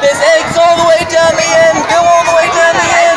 There's eggs all the way down the end. Go all the way down the end.